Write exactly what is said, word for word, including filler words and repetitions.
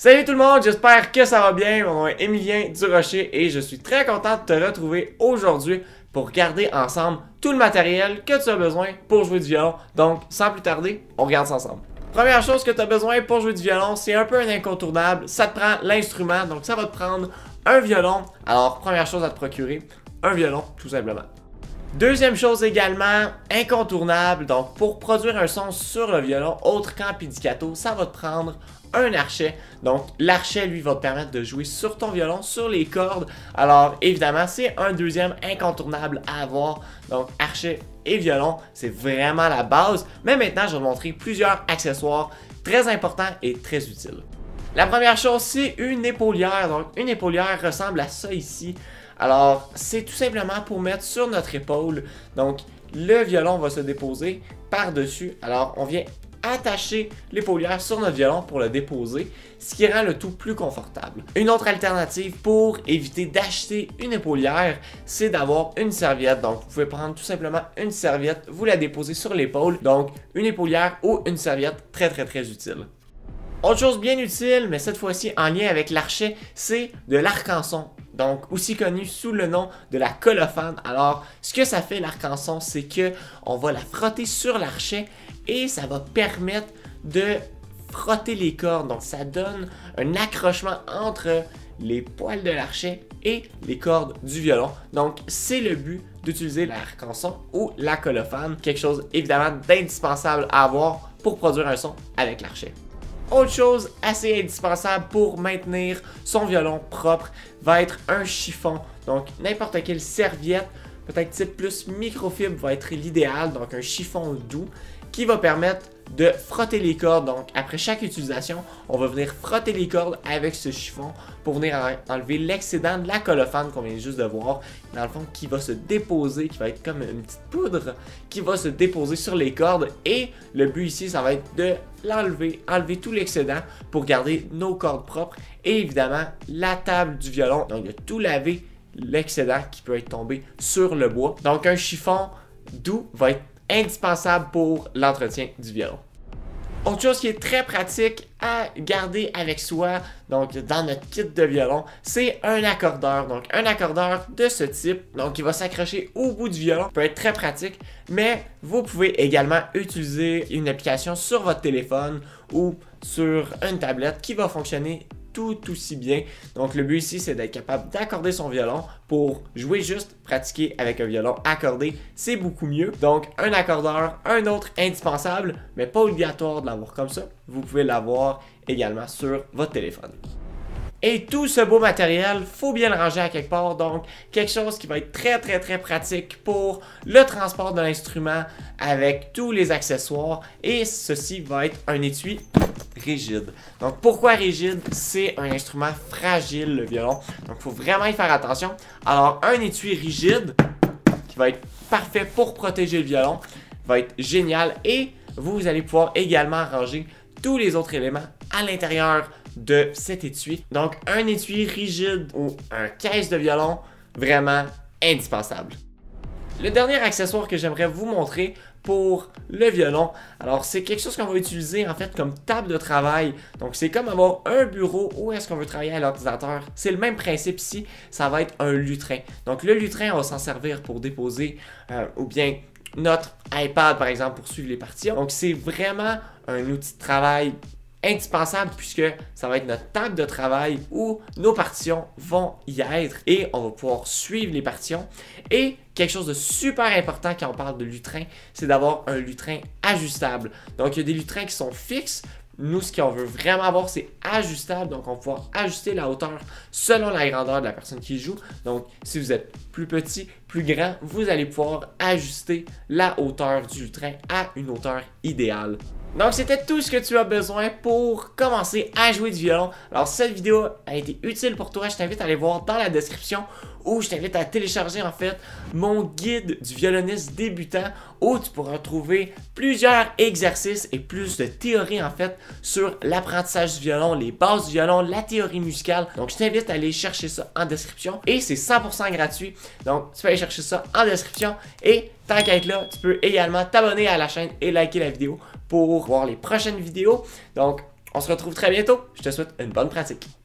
Salut tout le monde, j'espère que ça va bien. Mon nom est Emilien Durocher et je suis très content de te retrouver aujourd'hui pour regarder ensemble tout le matériel que tu as besoin pour jouer du violon. Donc, sans plus tarder, on regarde ça ensemble. Première chose que tu as besoin pour jouer du violon, c'est un peu un incontournable. Ça te prend l'instrument, donc ça va te prendre un violon. Alors, première chose à te procurer, un violon, tout simplement. Deuxième chose également, incontournable, donc pour produire un son sur le violon, autre qu'en pizzicato, ça va te prendre un archet. Donc l'archet, lui, va te permettre de jouer sur ton violon, sur les cordes. Alors évidemment, c'est un deuxième incontournable à avoir. Donc archet et violon, c'est vraiment la base. Mais maintenant, je vais vous montrer plusieurs accessoires très importants et très utiles. La première chose, c'est une épaulière. Donc une épaulière ressemble à ça ici. Alors, c'est tout simplement pour mettre sur notre épaule. Donc, le violon va se déposer par-dessus. Alors, on vient attacher l'épaulière sur notre violon pour le déposer, ce qui rend le tout plus confortable. Une autre alternative pour éviter d'acheter une épaulière, c'est d'avoir une serviette. Donc, vous pouvez prendre tout simplement une serviette, vous la déposez sur l'épaule. Donc, une épaulière ou une serviette, très très très utile. Autre chose bien utile, mais cette fois-ci en lien avec l'archet, c'est de l'arc-en-son. Donc, aussi connu sous le nom de la colophane. Alors, ce que ça fait l'arc-en-son, c'est que on va la frotter sur l'archet et ça va permettre de frotter les cordes. Donc, ça donne un accrochement entre les poils de l'archet et les cordes du violon. Donc, c'est le but d'utiliser l'arc-en-son ou la colophane. Quelque chose, évidemment, d'indispensable à avoir pour produire un son avec l'archet. Autre chose assez indispensable pour maintenir son violon propre va être un chiffon. Donc n'importe quelle serviette, peut-être type plus microfibre va être l'idéal. Donc un chiffon doux qui va permettre de frotter les cordes. Donc après chaque utilisation, on va venir frotter les cordes avec ce chiffon pour venir enlever l'excédent de la colophane qu'on vient juste de voir. Dans le fond, qui va se déposer, qui va être comme une petite poudre, qui va se déposer sur les cordes. Et le but ici, ça va être de l'enlever, enlever tout l'excédent pour garder nos cordes propres. Et évidemment, la table du violon, donc de tout laver l'excédent qui peut être tombé sur le bois. Donc un chiffon doux va être indispensable pour l'entretien du violon. Autre chose qui est très pratique à garder avec soi, donc dans notre kit de violon, c'est un accordeur. Donc un accordeur de ce type, donc qui va s'accrocher au bout du violon, peut être très pratique, mais vous pouvez également utiliser une application sur votre téléphone ou sur une tablette qui va fonctionner tout aussi bien. Donc le but ici, c'est d'être capable d'accorder son violon pour jouer juste, pratiquer avec un violon accordé, c'est beaucoup mieux. Donc un accordeur, un autre indispensable, mais pas obligatoire de l'avoir comme ça. Vous pouvez l'avoir également sur votre téléphone. Et tout ce beau matériel, faut bien le ranger à quelque part, donc quelque chose qui va être très très très pratique pour le transport de l'instrument avec tous les accessoires. Et ceci va être un étui rigide. Donc pourquoi rigide? C'est un instrument fragile, le violon, donc il faut vraiment y faire attention. Alors un étui rigide qui va être parfait pour protéger le violon va être génial et vous allez pouvoir également ranger tous les autres éléments à l'intérieur de cet étui. Donc un étui rigide ou un caisse de violon, vraiment indispensable. Le dernier accessoire que j'aimerais vous montrer pour le violon, alors c'est quelque chose qu'on va utiliser en fait comme table de travail. Donc c'est comme avoir un bureau où est-ce qu'on veut travailler à l'ordinateur. C'est le même principe ici, ça va être un lutrin. Donc le lutrin, on va s'en servir pour déposer euh, ou bien notre iPad par exemple pour suivre les partitions. Donc c'est vraiment un outil de travail indispensable puisque ça va être notre table de travail où nos partitions vont y être et on va pouvoir suivre les partitions. Et quelque chose de super important quand on parle de lutrin, c'est d'avoir un lutrin ajustable. Donc il y a des lutrins qui sont fixes. Nous, ce qu'on veut vraiment avoir, c'est ajustable. Donc, on va pouvoir ajuster la hauteur selon la grandeur de la personne qui joue. Donc, si vous êtes plus petit, plus grand, vous allez pouvoir ajuster la hauteur du lutrin à une hauteur idéale. Donc, c'était tout ce que tu as besoin pour commencer à jouer du violon. Alors, cette vidéo a été utile pour toi. Je t'invite à aller voir dans la description où je t'invite à télécharger en fait mon guide du violoniste débutant où tu pourras trouver plusieurs exercices et plus de théorie en fait sur l'apprentissage du violon, les bases du violon, la théorie musicale. Donc, je t'invite à aller chercher ça en description et c'est cent pour cent gratuit. Donc, tu peux aller chercher ça en description et tant qu'à être là, tu peux également t'abonner à la chaîne et liker la vidéo pour voir les prochaines vidéos. Donc, On se retrouve très bientôt. Je te souhaite une bonne pratique.